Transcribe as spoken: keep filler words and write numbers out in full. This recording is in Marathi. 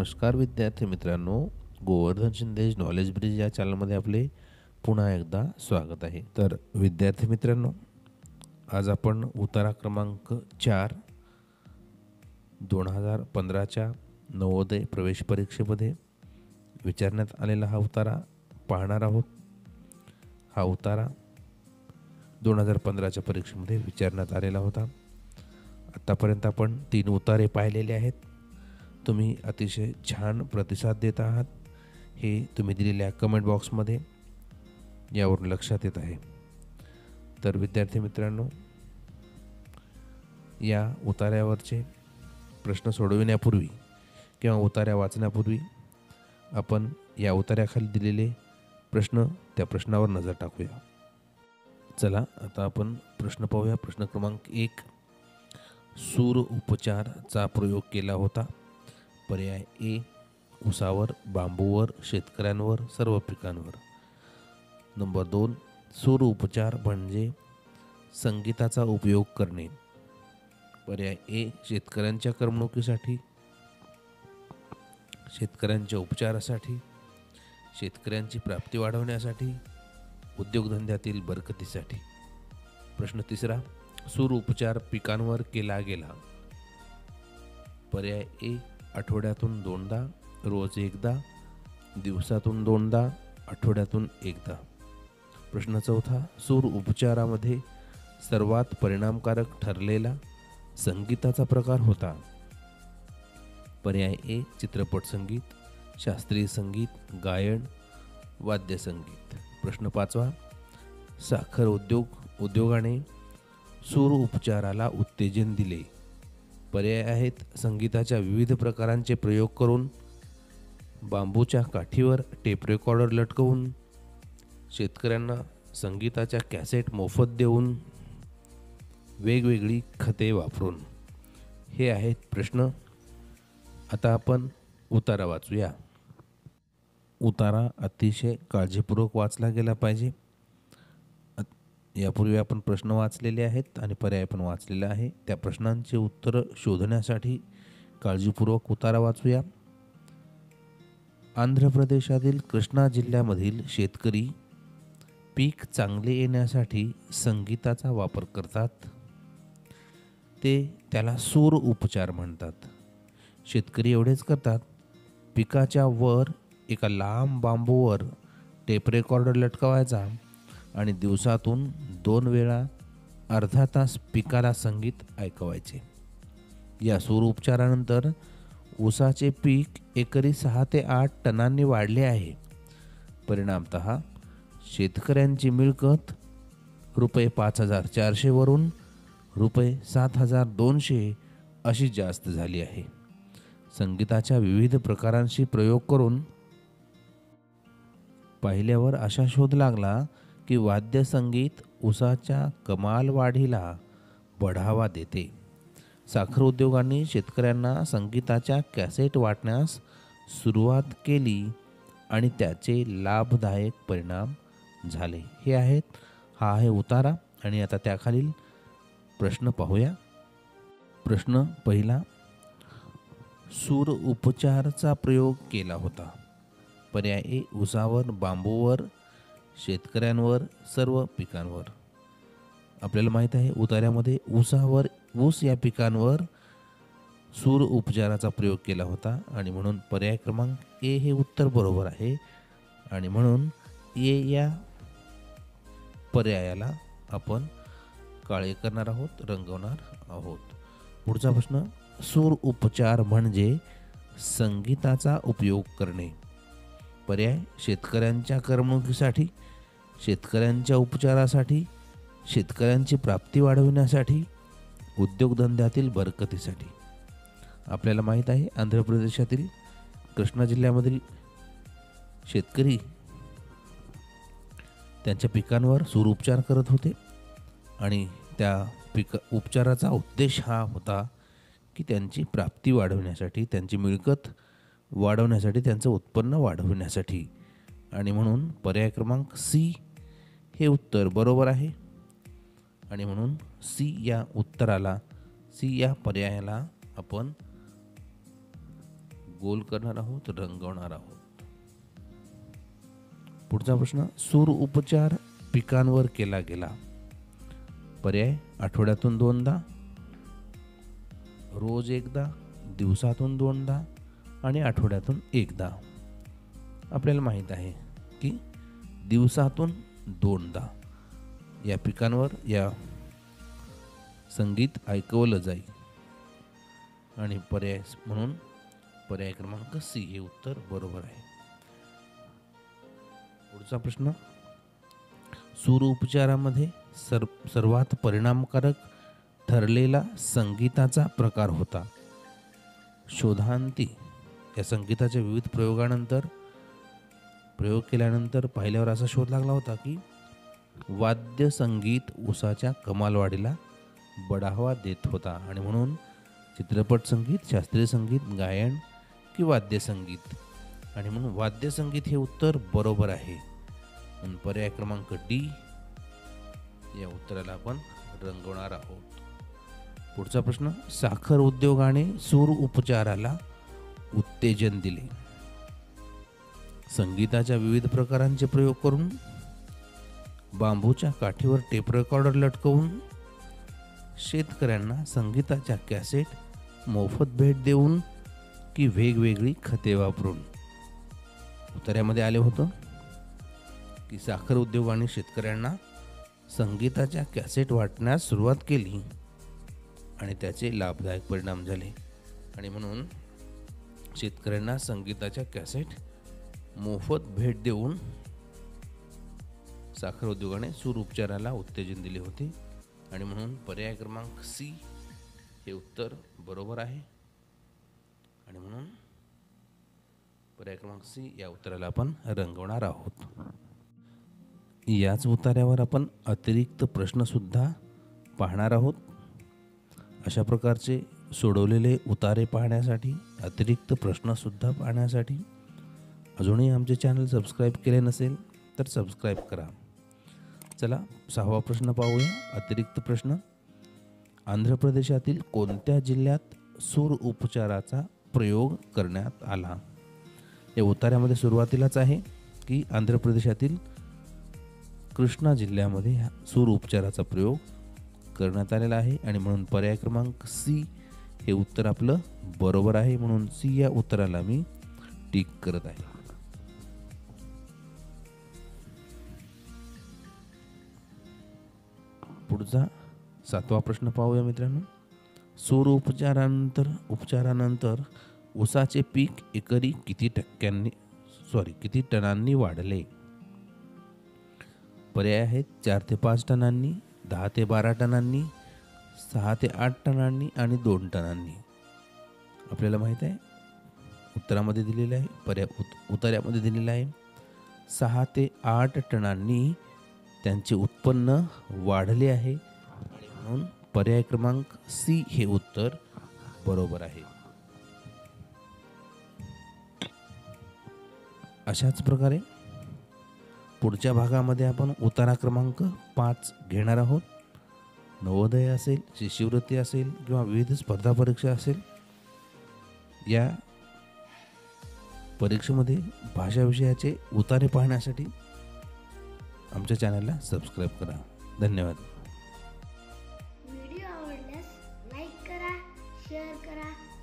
नमस्कार विद्यार्थी मित्रांनो, गोवर्धन शिंदे नॉलेज ब्रिज या चॅनलमध्ये आपले पुन्हा एकदा स्वागत आहे। तर विद्यार्थी मित्रांनो, आज आपण उतारा क्रमांक चार दोन हजार पंधराच्या नवोदय प्रवेश परीक्षेमध्ये विचारण्यात आलेला हा उतारा पाहणार आहोत। हा उतारा दोन हजार पंधराच्या परीक्षेमध्ये विचारण्यात आलेला होता। आतापर्यंत आपण तीन उतारे पाहिलेले आहेत। तुम्ही अतिशय छान प्रतिसाद देत आहात, हे तुम्ही दिलेल्या कमेंट बॉक्समध्ये यावरून लक्षात येत आहे। तर विद्यार्थी मित्रांनो, या उतार्यावरचे प्रश्न सोडविण्यापूर्वी किंवा उतार्या वाचण्यापूर्वी आपण या उतार्याखाली दिलेले प्रश्न त्या प्रश्नावर नजर टाकूया। चला आता आपण प्रश्न पाहूया। प्रश्न क्रमांक एक, सूर उपचारचा प्रयोग केला होता। पर्याय ए, ऊसावर, बांबूवर, शेतकऱ्यांवर, सर्व पिकांवर। नंबर दोन, सूर उपचार म्हणजे संगीताचा उपयोग करणे। पर्याय ए, शेतकऱ्यांच्या करमणुकीसाठी, शेतकऱ्यांच्या उपचारासाठी, शेतकऱ्यांची प्राप्ती वाढवण्यासाठी, उद्योगधंद्यातील बरकतीसाठी। प्रश्न तिसरा, सूर उपचार पिकांवर केला गेला। पर्याय ए, आठवड्यातून दोनदा, रोज एकदा, दिवसातून दोनदा, आठवड्यातून एकदा। प्रश्न चौथा, सूर उपचारामध्ये सर्वात परिणामकारक ठरलेला संगीताचा प्रकार होता। पर्याय ए, चित्रपट संगीत, शास्त्रीय संगीत, गायन, वाद्यसंगीत। प्रश्न पाचवा, साखर उद्योग उद्योगाने सूर उपचाराला उत्तेजन दिले। पर्याय आहेत, संगीताच्या विविध प्रकारांचे प्रयोग करून, बांबूच्या काठीवर टेप रेकॉर्डर लटकवून, शेतकऱ्यांना संगीताच्या कॅसेट मोफत देऊन, वेगवेगळी खते वापरून। हे आहेत प्रश्न। आता आपण उतारा वाचूया। उतारा अतिशय काळजीपूर्वक वाचला गेला पाहिजे। यापूर्वी आपण प्रश्न वाचलेले आहेत आणि पर्याय पण वाचलेला आहे। त्या प्रश्नांची उत्तरं शोधण्यासाठी काळजीपूर्वक उतारा वाचूया। आंध्र प्रदेशातील कृष्णा जिल्ह्यामधील शेतकरी पीक चांगले येण्यासाठी संगीताचा वापर करतात। ते त्याला सूर उपचार म्हणतात। शेतकरी एवढेच करतात, पिकाच्या वर एका लांब बांबूवर टेप रेकॉर्डर लटकवायचा आणि दिवसातून दोन वेळा अर्धा तास पिकाला संगीत ऐकवायचे। या सूर उपचारानंतर ऊसाचे पीक एकरी सहा ते आठ टनांनी वाढले आहे। परिणामतः शेतकऱ्यांची मिळकत रुपये पाच हजार चारशे वरून रुपये सात हजार दोनशे अशी जास्त झाली आहे। संगीताच्या विविध प्रकारांशी प्रयोग करून पाहिल्यावर असा शोध लागला की वाद्यसंगीत ऊसाच्या कमाल वाढीला बढावा देते। साखर उद्योगांनी शेतकऱ्यांना संगीताच्या कॅसेट वाटण्यास सुरुवात केली आणि त्याचे लाभदायक परिणाम झाले। हे आहेत हा आहे उतारा आणि आता त्याखालील प्रश्न पाहूया। प्रश्न पहिला, सूर उपचारचा प्रयोग केला होता। पर्याय ए, ऊसावर, बांबूवर, शेतकऱ्यांवर, सर्व पिकांवर। आपल्याला माहित आहे उतार्यामध्ये ऊसावर, ऊस या पिकांवर सूर उपचाराचा प्रयोग केला होता आणि म्हणून पर्याय क्रमांक ए हे उत्तर बरोबर आहे आणि म्हणून ए या पर्यायाला आपण काळे करणार आहोत, रंगवणार आहोत। पुढचा प्रश्न, सूर उपचार म्हणजे संगीताचा उपयोग करणे। पर्याय, शेतकऱ्यांच्या करमणुकीसाठी, शेतकऱ्यांच्या उपचारासाठी, शेतकऱ्यांची प्राप्ती वाढविण्यासाठी, उद्योगधंद्यातील बरकतीसाठी। आपल्याला माहीत आहे आंध्र प्रदेशातील कृष्णा जिल्ह्यामधील शेतकरी त्यांच्या पिकांवर सूर उपचार करत होते आणि त्या पिक उपचाराचा उद्देश हा होता की त्यांची प्राप्ती वाढवण्यासाठी, त्यांची मिळकत वाढवण्यासाठी, त्यांचं उत्पन्न वाढवण्यासाठी आणि म्हणून पर्याय क्रमांक सी हे उत्तर बरोबर आहे आणि म्हणून सी या उत्तराला, सी या पर्यायाला आपण गोल करणार आहोत, रंगवणार आहोत. पुढचा प्रश्न, सूर उपचार पिकांवर केला गेला. पर्याय, आठवड्यातून दोनदा, रोज एकदा, दिवसातून दोनदा आणि आठवड्यातून एकदा. आपल्याला माहीत आहे की दिवसातून दोनदा या पिकांवर या संगीत ऐकवलं जाईल. आणि पर्याय म्हणून पर्याय क्रमांक सी हे उत्तर बरोबर आहे. पुढचा प्रश्न, सूर उपचारामध्ये सर सर्वात परिणामकारक ठरलेला संगीताचा प्रकार होता. शोधांती या संगीताच्या विविध प्रयोगानंतर प्रयोग केल्यानंतर पाहिल्यावर असा शोध लागला होता की वाद्य संगीत उसाच्या कमालवाढीला बढावा देत होता. आणि म्हणून चित्रपट संगीत, शास्त्रीय संगीत, गायन की वाद्य संगीत. आणि म्हणून वाद्य संगीत हे उत्तर बरोबर आहे. आणि पर्याय क्रमांक डी या उत्तराला आपण रंगवणार आहोत. पुढचा प्रश्न, साखर उद्योगाने सूर उपचाराला उत्तेजन दिले. संगीताच्या विविध प्रकारांचे प्रयोग करून, बांबूच्या काठीवर टेप रेकॉर्डर लटकवून, शेतकऱ्यांना संगीताच्या कॅसेट मोफत भेट देऊन की वेगवेगळी खते वापरून. उत्तरामध्ये आले होतं की साखर उद्योगाने शेतकऱ्यांना संगीताच्या कॅसेट वाटण्यास सुरुवात केली आणि त्याचे लाभदायक परिणाम झाले. आणि म्हणून शेतकऱ्यांना संगीताच्या कॅसेट मोफत भेट देऊन साखर उद्योगाने सूर उपचाराला उत्तेजन दिले होते. आणि म्हणून पर्याय क्रमांक सी हे उत्तर बरोबर आहे. आणि म्हणून पर्याय क्रमांक सी या उत्तराला आपण रंगवणार आहोत. याच उतार्यावर आपण अतिरिक्त प्रश्न सुद्धा पाहणार आहोत. अशा प्रकारचे सोडवलेले उतारे पाहण्यासाठी, अतिरिक्त प्रश्न सुद्धा पाहण्यासाठी अजूनही आमचे चॅनल सबस्क्राईब केले नसेल तर सबस्क्राईब करा. चला सहावा प्रश्न पाहूया. अतिरिक्त प्रश्न, आंध्र प्रदेशातील कोणत्या जिल्ह्यात सूर उपचाराचा प्रयोग करण्यात आला. या उतार्यामध्ये सुरुवातीलाच आहे की आंध्र प्रदेशातील कृष्णा जिल्ह्यामध्ये सूर उपचाराचा प्रयोग करण्यात आलेला आहे. आणि म्हणून पर्याय क्रमांक सी हे उत्तर आपलं बरोबर आहे. म्हणून सी या उत्तराला मी टिक करत आहे. पुढचा सातवा प्रश्न पाहूया मित्रांनो. सूर उपचारानंतर उपचारानंतर ऊसाचे पीक एकरी किती टक्क्यांनी सॉरी किती टनांनी वाढले. पर्याय आहेत चार ते पाच टनांनी, दहा ते बारा टनांनी, सहा ते आठ टनांनी आणि दोन टनांनी. आपल्याला माहीत आहे उत्तरामध्ये दिलेलं आहे, पर्याय उत उतार्यामध्ये दिलेलं आहे सहा ते आठ टनांनी त्यांचे उत्पन्न वाढले आहे. आणि म्हणून पर्याय क्रमांक सी हे उत्तर बरोबर आहे. अशाच प्रकारे पुढच्या भागामध्ये आपण उतारा क्रमांक पाच घेणार आहोत. नवोदय असेल, शिष्यवृत्ती असेल किंवा विविध स्पर्धा परीक्षा असेल, या परीक्षेमध्ये भाषा विषयाचे उतारे पाहण्यासाठी आमच्या चॅनलला सबस्क्राईब करा. धन्यवाद. व्हिडिओ आवडल्यास लाईक करा, शेअर करा